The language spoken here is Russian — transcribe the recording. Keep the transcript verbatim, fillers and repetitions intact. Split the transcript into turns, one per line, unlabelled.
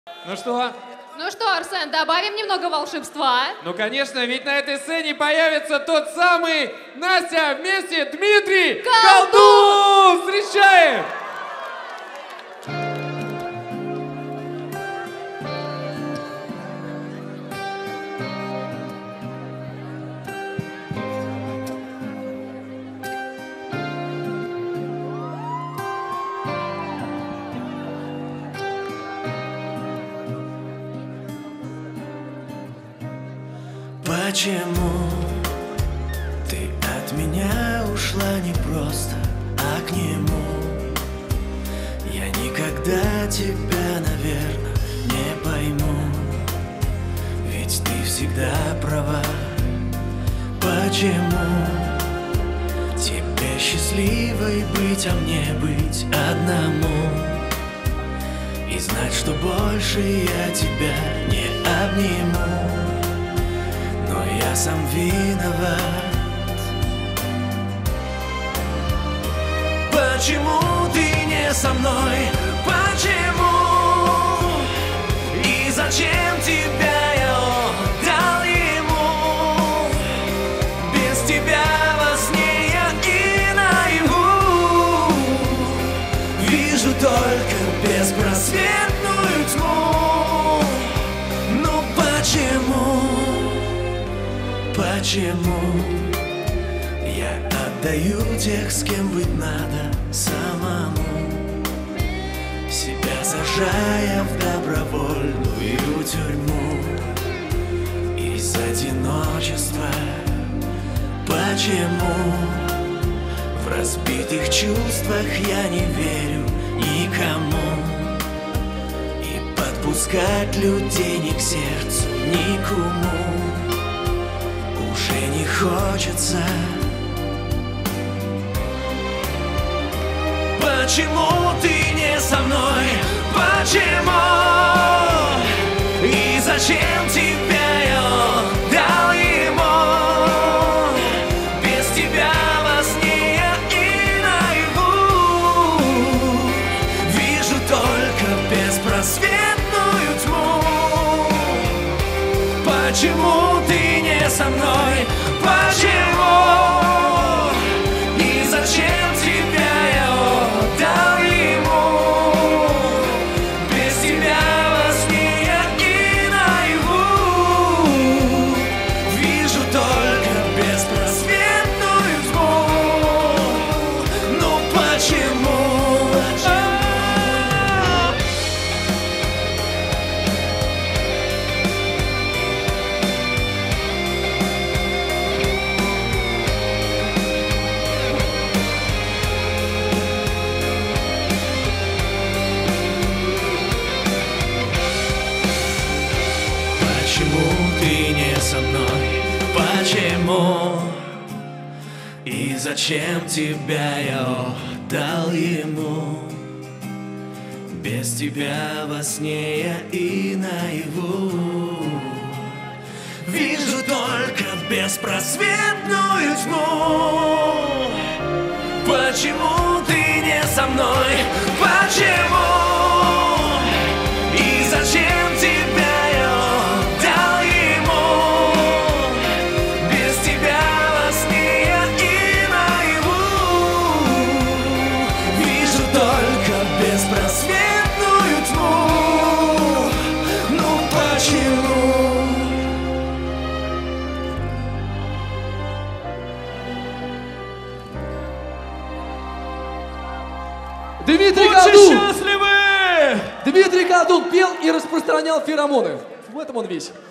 Ну что?
Ну что, Арсен, добавим немного волшебства?
Ну конечно, ведь на этой сцене появится тот самый Настя вместе Дмитрий
Колдун!
Колдун! Встречаем!
Почему ты от меня ушла не просто, а к нему? Я никогда тебя, наверное, не пойму, ведь ты всегда права. Почему тебе счастливой быть, а мне быть одному? И знать, что больше я тебя не обниму. Но я сам виноват. Почему ты не со мной? Почему? И зачем тебя я отдал ему? Без тебя во сне я и наяву вижу только беспросветную тьму. Ну почему? Почему я отдаю тех, с кем быть надо самому, себя сажая в добровольную тюрьму из одиночества? Почему в разбитых чувствах я не верю никому и подпускать людей ни к сердцу, ни к уму уже не хочется? Почему ты не со мной? Почему? И зачем тебя я отдал ему? Без тебя во сне я и наяву вижу только беспросветную тьму. Почему ты не со мной? Почему? И зачем тебя я отдал ему? Без тебя во сне я и наяву вижу только беспросветную тьму. Ну почему? Почему ты не со мной? Почему? И зачем тебя я отдал ему? Без тебя во сне я и наяву вижу только беспросветную тьму. Почему ты не со мной? Почему? И зачем тебя я отдал ему? Без тебя во сне я и наяву вижу только беспросветную тьму. Ну почему?
Дмитрий
Будьте
Колдун!
счастливы!
Дмитрий Колдун пел и распространял феромоны. В этом он весь.